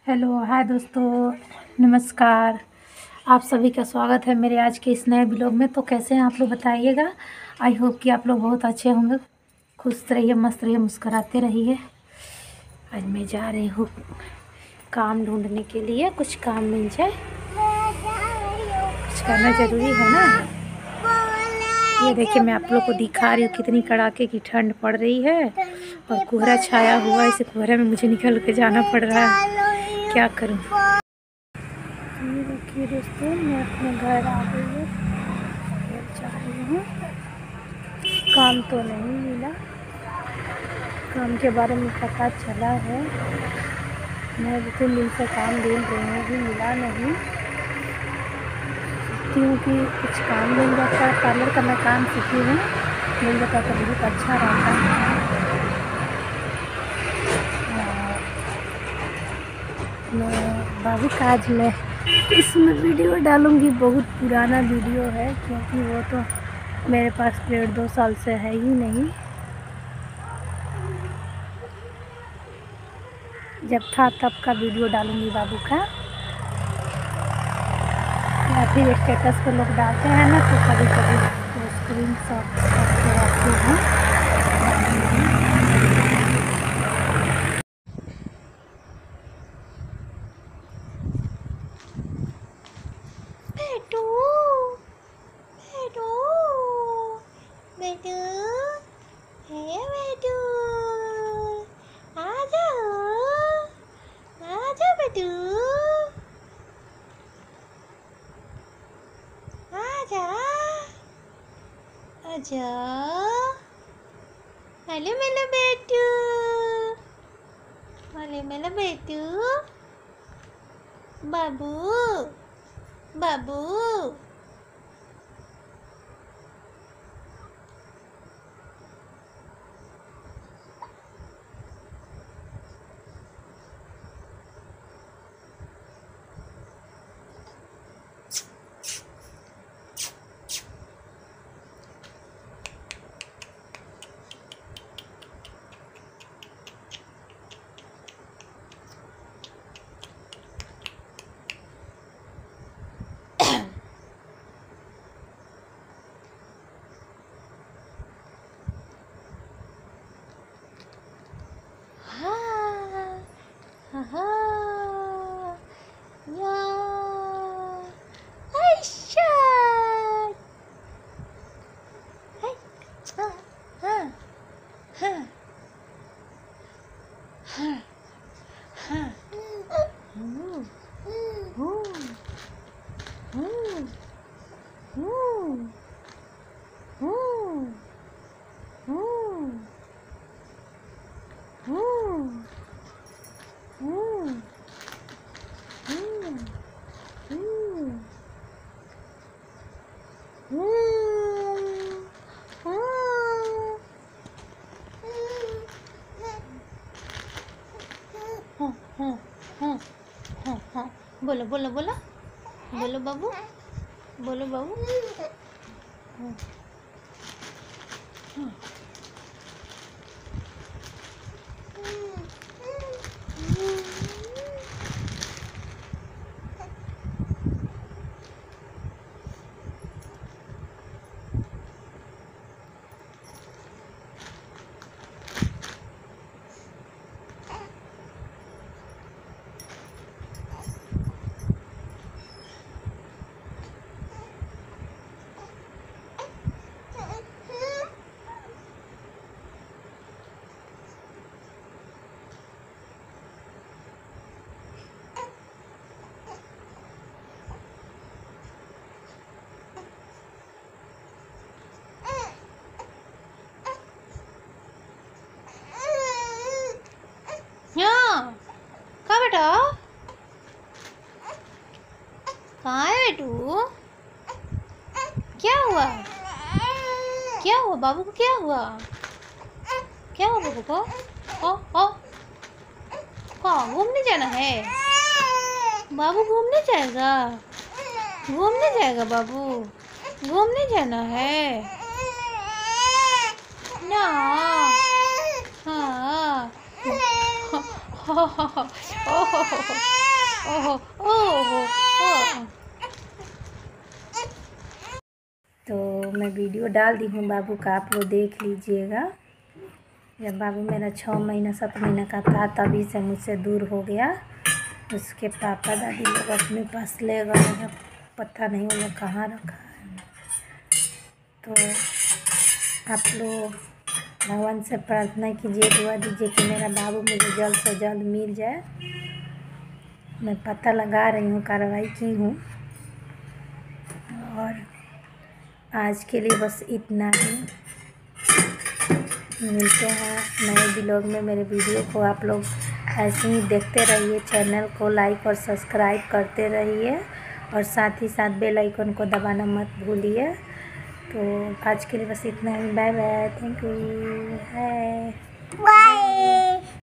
Hello, हाय दोस्तों, नमस्कार। आप सभी का स्वागत है मेरे आज के इस नए ब्लॉग में। तो कैसे हैं आप लोग बताइएगा। आई होप कि आप लोग बहुत अच्छे होंगे। खुश रहिए, मस्त रहिए, मुस्कुराते रहिए। आज मैं जा रही हूँ काम ढूंढने के लिए, कुछ काम मिल जाए। कुछ करना ज़रूरी है ना। ये देखिए, मैं आप लोग को दिखा रही हूँ कितनी कड़ाके की ठंड पड़ रही है और कोहरा छाया हुआ है। इस कोहरे में मुझे निकल के जाना पड़ रहा है, क्या करूँ। ये देखिए दोस्तों, मैं अपने घर आ गई हूँ। घर जा रही हूँ। काम तो नहीं मिला, काम के बारे में पता चला है। मैं 2-3 दिन से काम ढूंढ रही हूँ, भी मिला नहीं। सोचती हूँ कि कुछ काम मिल जाता है। पार्लर का मैं काम सीखी हूँ, मिल जाता तो बहुत अच्छा रहता। मैं बाबू का आज मैं इसमें वीडियो डालूँगी। बहुत पुराना वीडियो है, क्योंकि वो तो मेरे पास 1.5-2 साल से है ही नहीं। जब था तब का वीडियो डालूँगी बाबू का। या फिर स्टेटस पे लोग डालते हैं ना, तो कभी कभी वो स्क्रीनशॉट करके रखती हूँ। बेटू, बेटू, बेटू, हे बेटू, आ जाओ, आ जाओ बेटू, आ जा, आ जा। हेलो मेरा बेटू, हेलो मेरा बेटू, बाबू, बाबू। बोलो बोलो बोलो बोलो बाबू, बोलो बाबू। कहाँ बेटा, कहाँ है बेटू? क्या हुआ, क्या हुआ बाबू को, क्या हुआ, क्या हुआ बाबू को? ओ कहाँ घूमने जाना है? बाबू घूमने जाएगा, घूमने जाएगा बाबू, घूमने जाना है ना। हाँ ओहो ओहो। तो मैं वीडियो डाल दी हूँ बाबू का, आप लोग देख लीजिएगा। जब बाबू मेरा 6 महीना 7 महीना का था तभी से मुझसे दूर हो गया। उसके पापा दादी लोग अपने पास ले गए हैं, पता नहीं वो लोग कहाँ रखा है। तो आप लोग भगवान से प्रार्थना कीजिए, दुआ दीजिए कि मेरा बाबू मुझे जल्द से जल्द मिल जाए। मैं पता लगा रही हूँ, कार्रवाई की हूँ। और आज के लिए बस इतना ही। मिलते हैं नए व्लॉग में। मेरे वीडियो को आप लोग ऐसे ही देखते रहिए, चैनल को लाइक और सब्सक्राइब करते रहिए और साथ ही साथ बेल आइकन को दबाना मत भूलिए। तो आज के लिए बस इतना ही। Bye bye, thank you, bye.